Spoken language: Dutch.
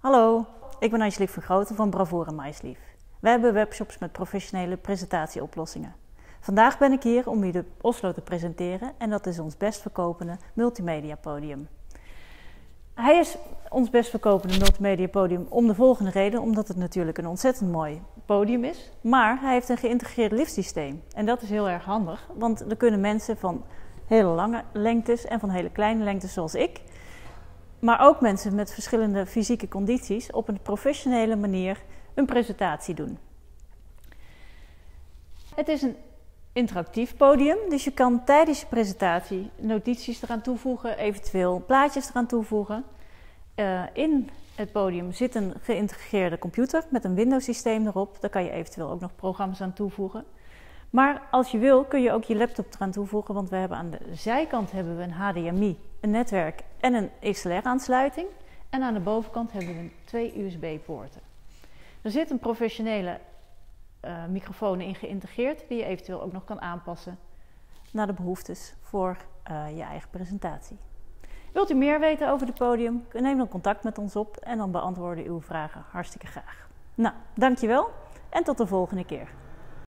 Hallo, ik ben Angelique Vergroten van Bravoure MySleeve. Wij hebben webshops met professionele presentatieoplossingen. Vandaag ben ik hier om u de Oslo te presenteren en dat is ons best verkopende multimedia podium. Hij is ons best verkopende multimedia podium om de volgende reden, omdat het natuurlijk een ontzettend mooi podium is. Maar hij heeft een geïntegreerd liftsysteem en dat is heel erg handig, want er kunnen mensen van hele lange lengtes en van hele kleine lengtes zoals ik, maar ook mensen met verschillende fysieke condities op een professionele manier een presentatie doen. Het is een interactief podium, dus je kan tijdens je presentatie notities eraan toevoegen, eventueel plaatjes eraan toevoegen. In het podium zit een geïntegreerde computer met een Windows systeem erop. Daar kan je eventueel ook nog programma's aan toevoegen. Maar als je wil kun je ook je laptop eraan toevoegen, want we hebben aan de zijkant hebben we een HDMI, een netwerk en een XLR-aansluiting. En aan de bovenkant hebben we 2 USB-poorten. Er zit een professionele microfoon in geïntegreerd die je eventueel ook nog kan aanpassen naar de behoeftes voor je eigen presentatie. Wilt u meer weten over het podium? Neem dan contact met ons op en dan beantwoorden we uw vragen hartstikke graag. Nou, dankjewel en tot de volgende keer.